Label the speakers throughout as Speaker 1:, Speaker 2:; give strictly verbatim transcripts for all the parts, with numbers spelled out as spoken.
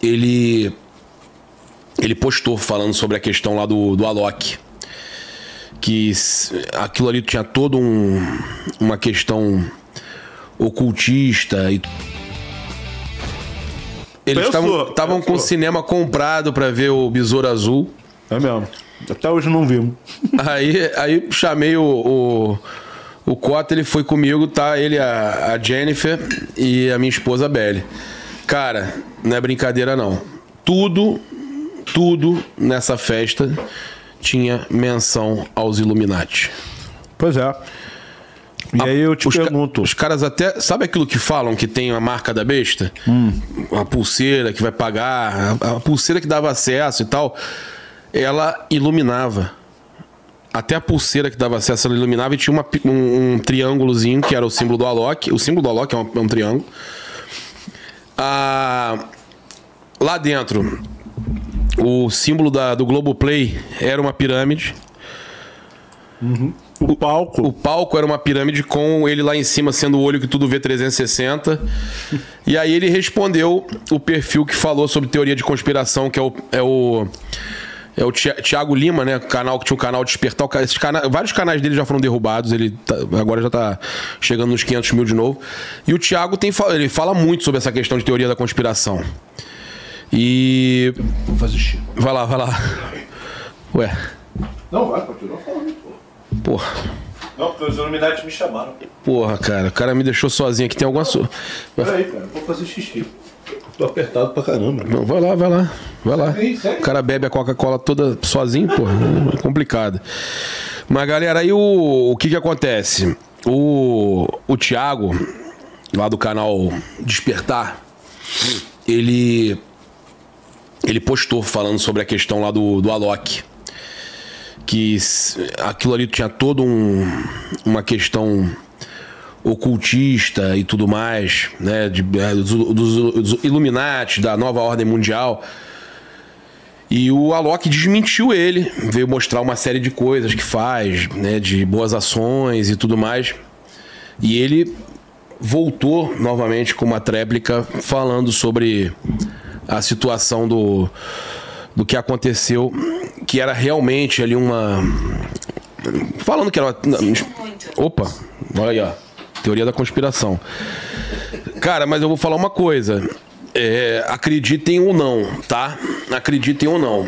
Speaker 1: ele ele postou falando sobre a questão lá do, do Alok. Que aquilo ali tinha todo um, uma questão ocultista e eles estavam com o cinema comprado para ver o Besouro Azul.
Speaker 2: É mesmo. Até hoje não vimos.
Speaker 1: Aí, aí chamei o, o, o Cota, ele foi comigo, tá? Ele, a, a Jennifer e a minha esposa, a Belly. Cara, não é brincadeira não. Tudo, tudo nessa festa tinha menção aos Illuminati.
Speaker 2: Pois é. E a, aí eu te
Speaker 1: os
Speaker 2: pergunto...
Speaker 1: Ca os caras até... Sabe aquilo que falam que tem a marca da besta? Hum. A pulseira que vai pagar, a, a pulseira que dava acesso e tal. Ela iluminava. Até a pulseira que dava acesso, ela iluminava e tinha uma, um, um triângulozinho que era o símbolo do Alok. O símbolo do Alok é um, é um triângulo. Ah, lá dentro, o símbolo da, do Globoplay era uma pirâmide.
Speaker 2: Uhum. O palco.
Speaker 1: O, o palco era uma pirâmide com ele lá em cima sendo o olho que tudo vê trezentos e sessenta. E aí ele respondeu o perfil que falou sobre teoria de conspiração, que é o... É o É o Thiago Lima, né? Canal que tinha um canal Despertar. Esses cana... Vários canais dele já foram derrubados. Ele tá... agora já tá chegando nos quinhentos mil de novo. E o Thiago tem... ele fala muito sobre essa questão de teoria da conspiração. E...
Speaker 2: Vou fazer xixi.
Speaker 1: Vai lá, vai lá. Ué.
Speaker 2: Não, vai, continua falando, pô.
Speaker 1: Porra.
Speaker 2: Não, porque os Illuminati me chamaram.
Speaker 1: Porra, cara. O cara me deixou sozinho aqui. Tem alguma... So...
Speaker 2: Peraí, cara. Vou fazer xixi. Tô apertado pra caramba.
Speaker 1: Não, vai lá, vai lá. Vai lá. O cara bebe a Coca-Cola toda sozinho, pô. É complicado. Mas, galera, aí o, o que que acontece? O, o Thiago, lá do canal Despertar, ele, ele postou falando sobre a questão lá do, do Alok. Que aquilo ali tinha todo um, uma questão ocultista e tudo mais, né, de, dos, dos, dos Illuminati, da nova ordem mundial. E o Alok desmentiu ele, veio mostrar uma série de coisas que faz, né, de boas ações e tudo mais. E ele voltou novamente com uma tréplica falando sobre a situação do, do que aconteceu, que era realmente ali uma... Falando que era uma... Opa, olha aí, ó. Teoria da conspiração. Cara, mas eu vou falar uma coisa. É, acreditem ou não, tá? Acreditem ou não.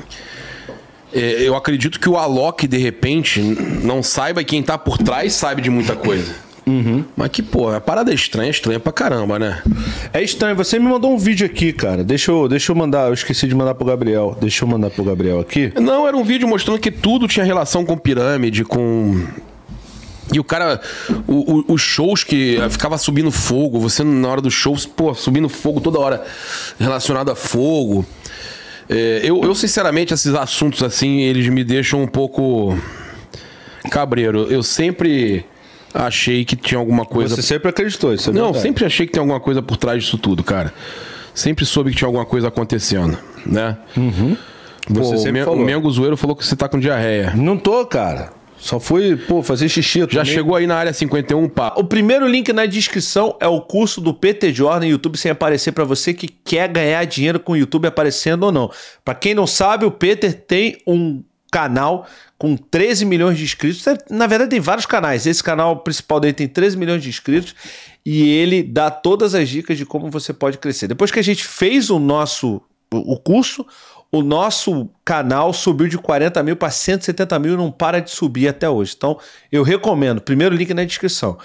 Speaker 1: É, eu acredito que o Alok, de repente, não saiba, e quem tá por trás sabe de muita coisa.
Speaker 2: Uhum.
Speaker 1: Mas que, pô, a parada é estranha, é estranha pra caramba, né?
Speaker 2: É estranho. Você me mandou um vídeo aqui, cara. Deixa eu, deixa eu mandar. Eu esqueci de mandar pro Gabriel. Deixa eu mandar pro Gabriel aqui.
Speaker 1: Não, era um vídeo mostrando que tudo tinha relação com pirâmide, com... E o cara, o, o, os shows que ficava subindo fogo, você na hora do show, pô, subindo fogo toda hora relacionado a fogo. É, eu, eu, sinceramente, esses assuntos assim, eles me deixam um pouco cabreiro. Eu sempre achei que tinha alguma coisa...
Speaker 2: Você sempre acreditou, isso é
Speaker 1: Não,
Speaker 2: verdade.
Speaker 1: sempre achei que tem alguma coisa por trás disso tudo, cara. Sempre soube que tinha alguma coisa acontecendo, né?
Speaker 2: Uhum. Você
Speaker 1: pô,
Speaker 2: sempre
Speaker 1: o,
Speaker 2: falou.
Speaker 1: O Mengo Zoeiro falou que você tá com diarreia.
Speaker 2: Não tô, cara. Só fui, pô, fazer xixi.
Speaker 1: Já chegou aí na área cinquenta e um, pá.
Speaker 2: O primeiro link na descrição é o curso do P T Jordan YouTube sem aparecer pra você que quer ganhar dinheiro com o YouTube aparecendo ou não. Pra quem não sabe, o Peter tem um canal com treze milhões de inscritos. Na verdade, tem vários canais. Esse canal principal dele tem treze milhões de inscritos e ele dá todas as dicas de como você pode crescer. Depois que a gente fez o nosso o curso, o nosso canal subiu de quarenta mil para cento e setenta mil e não para de subir até hoje. Então, eu recomendo. Primeiro link na descrição.